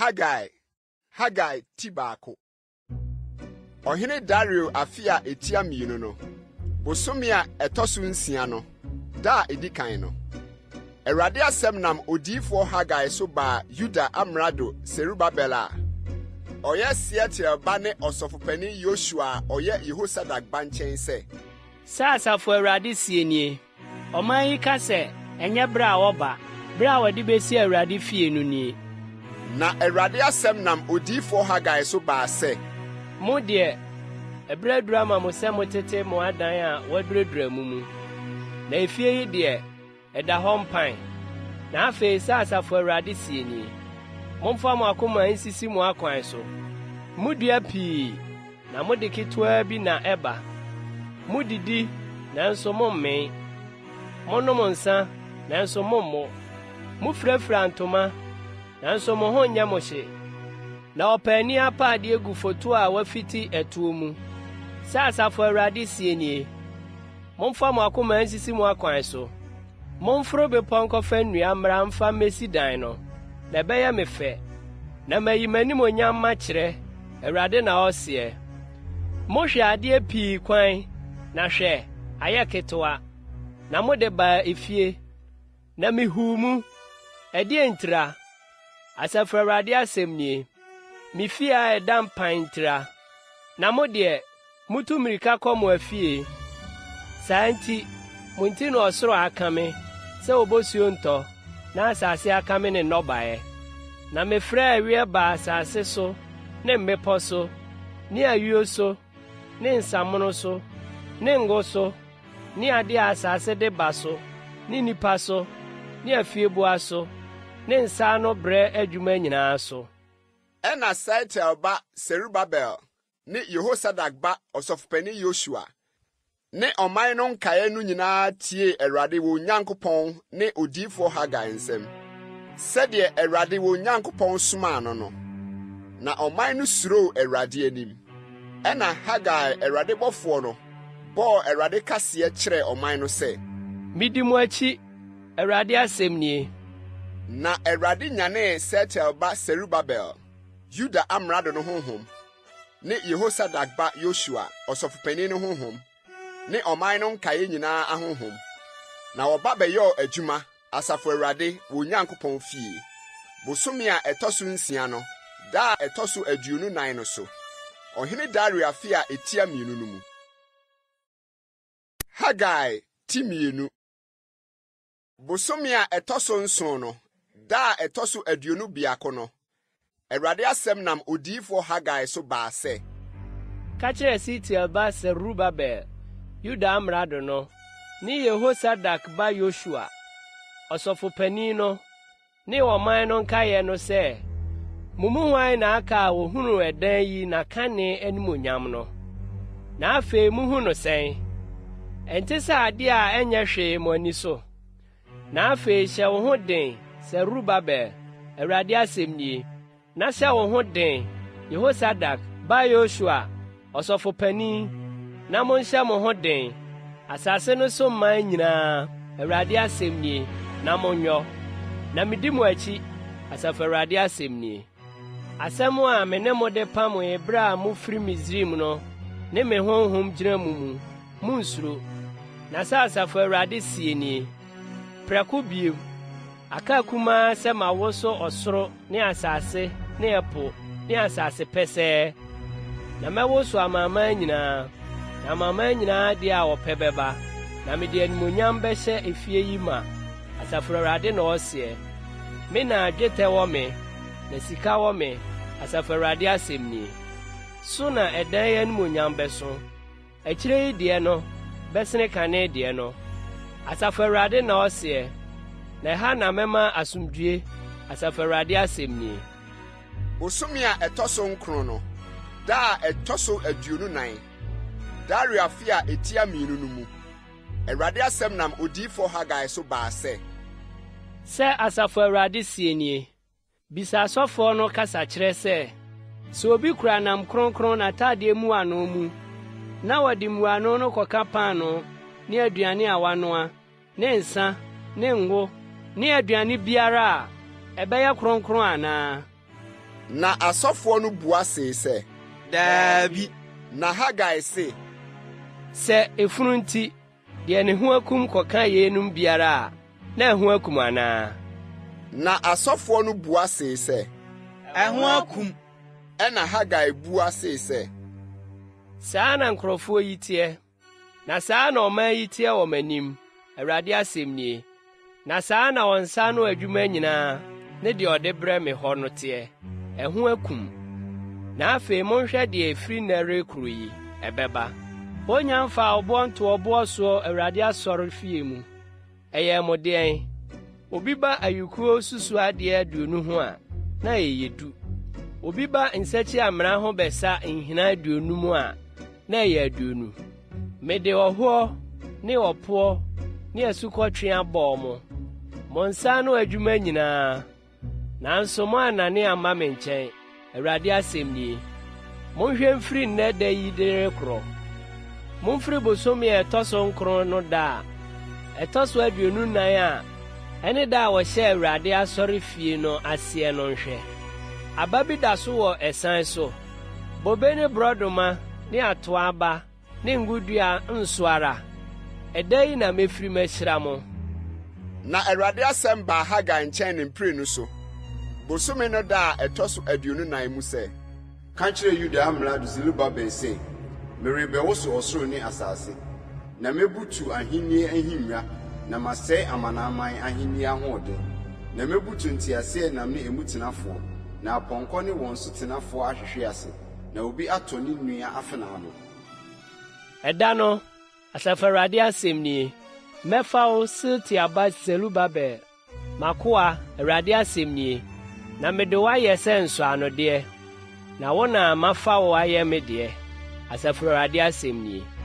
Hagai Tibako. Ohene Dario afia etia mienu no. Bosomia etosu nsia no. Da edikan no. Erade asem nam odifo Hagai so ba Yuda amrado Serubabela. Oye Seatia bane osofopani Yoshua oye Yehosadak banchen se. Sasa fo Erade sienie. Oman yi ka se enye bra woba. Bra wadi besi Erade fie no ni. Na Erade asem nam odifo Hagai so ba se. Mo de ebredura ma mo se mo tete mo adan a wadredura mu. Na efie yi de eda hompan. Na afi sasa fo Erade sienie. Momfa mo akoma nsisi mo akwan so. Mudua pii na mode ketwa bi na eba. Mudidi nanso momme. Monom nsa nanso mommo. Mufrafra ntoma nanso mo ho nya mo hye. Na opani apade egu foto a wafiti etuo mu. Sasa fo Erade sienie. Momfa mo akoma nsisi mo akwan so. Momfro be ponkofa nnua mra mfa mesi dan no. Na beye me fe. Na mayi mani mo nya ma kire. Erade na osie. Mo hwe ade pii kwan na hwe aye ketewa. Na mo de ba efie. Na mihumu ade ntira. Asafo Erade asemnie. Mi fie a edam pantira. Na mo de mutu mirika komo afie. Santi munti no osoro akame. Se obosuo nto. Na asase akame ne nobae. Na me fra awie ba asase so. Ne mmepo so, ne ayuo so, ne nsamono so, ne ngo so, ne ade asase de ba so, ne nipa so, ne afiebua so, ne nsa no bre adwuma nyina so. Ena Sealtiel ba Serubabel, ne Yehosadak ba osofopani Yoshua, ne oman no nkae no nyina tie Erade wo Nyankopon ne odifo Hagai nsem. Sede Erade wo Nyankopon suma no. Na oman no suro Erade anim. Ena Hagai Erade bofo no bo Erade kase kire oman no se. Midi mo achi Erade asemnie. Na Erade nyane Sealtiel ba Serubabel, Yuda amrado no honhom, ne Yehosadak ba Yoshua osofopani no honhom, ne oman no nkae nyina ahonhom. Na oba beyo adwuma asafo Erade wo Nyankopon fie. Bosomi a etoso nsia no. Da etoso aduonu nan no so. Ohene Dario afia etia mienu no mu. Hagai timienu. Bosomi a etoso nson no. Da etoso aduonu biako no. Erade asem nam odifo Hagai so ba se. Ka kire Sealtiel ba Serubabel, Yuda amrado no, ni Yehosadak ba Yoshua, osofopani no, ni oman no nkae no se. Mumuhwan na aka wohunu edan yi na kane animonyam no. Na afi muhu no sen. Ente sa ade a enye hwe mo ani so. Na afi hye wo ho den Serubabel, Erade asemnie. Na hye wo ho den Yehosadak ba Yoshua, osofopani. Na mo hye mo ho den asase no so man nyina, Erade asemnie. Na mo nyo. Na midi mo achi asafo Erade asemnie. Asemu a menemo de pamo ebra mu firi Misrim no, ne me honhom gyina mu nsuro. Na asafo Erade sienie. Prako biem. Aka kuma se ma woso osoro ne asase, ne epo, ne asase pese. Na mewoso amama nyina. Na amama nyina de a opebeba. Na me de animonyam behye efie yi ma. Asafo Erade na osie. Me na adwete wo me. Na sika wo me asafo Erade asemnie. So na edan ya animonyam beso. Akire yi de no besene kane de no. Asafo Erade na osie. Na ha na mema asumdue asafo Erade asemnie. Bosomi a etoso nkron no. Da etoso aduonu nan. Dario afia etia mienu no mu. Erade asem nam odifo Hagai so ba se. Se asafo Erade sienie. Bisa asofo no kasa kire se. So obi kura nam kronkron na tade mu ano mu. Na wadi mu ano no koka pan no, ne aduane awanoa, ne nsa, ne ngo, ne aduane biara ebeye kronkron ana. Na asɔfoɔ no bua see sɛ, Daabi. na Hagai se, sɛ efunu nti deɛ ne ho akum kɔka yeinom biara a na ɛho akum anaa? na asɔfoɔ no bua see sɛ, Ɛho akum. ɛna Hagai bua see sɛ, saa na nkurɔfoɔ yi teɛ, na saa na ɔman yi teɛ wɔ m'anim, Awurade asɛm nie. Na saa na wɔn nsa ano adwuma nyinaa ne deɛ ɔde brɛ me hɔ no teɛ, ɛho akum. Na afei monhwɛ deɛ efiri nnɛ rekoro yi, ɛbɛba. Wonya mfa ɔboɔ nto ɔboɔ soɔ Awurade asɔre fie mu. Ɛyɛ mo deɛn? Obi ba ayukuo susu adeɛ aduonu ho a, na ɛyɛ du. Obi ba nsakyi amena ho bɛsa nhina aduonu mu a, na ɛyɛ aduonu. Mede ɔhɔ ne ɔpoɔ ne asukɔtwe abɔɔ mo. Mo nsa ano adwuma nyinaa, nanso moannane amma me nkyɛn, Awurade asɛm nie. Monhwɛ mfiri nnɛ da yi de rekorɔ. Momfiri bosome a ɛtɔ so 9 no da a ɛtɔ so 24 a ɛne da a wɔhyɛ Awurade asɔre fie no aseɛ no nhwɛ. Aba bi da so wɔ ɛsan so, bobe ne borɔdoma ne atoa aba ne ngodua nso ara. Ɛda yi na mefiri mahyira mo. Na Awurade asɛm baa Hagai nkyɛn ne mpire no so. Bosome no da a ɛtɔ so 24 mu sɛ, Ka kyerɛ Yuda amrado Serubabel sɛ, merebɛwoso ɔsoro ne asase, na mebutu ahenni ahennwa, na masɛe amanaman ahenni ahoɔden, na mebutu nteaseɛnam ne emu tenafoɔ, na apɔnkɔ ne wɔn so tenafoɔ ahwehwe ase, na obi atɔ ne nua afenaa no. Ɛda no, Asafo Awurade asɛm nie, mɛfa wo Sealtiel Serubabel, makoa Awurade asɛm nie, na mede wo ayɛ sɛ nsɔanodeɛ, na wo na mafa wo ayɛ me deɛ, Asafo Awurade asɛm nie.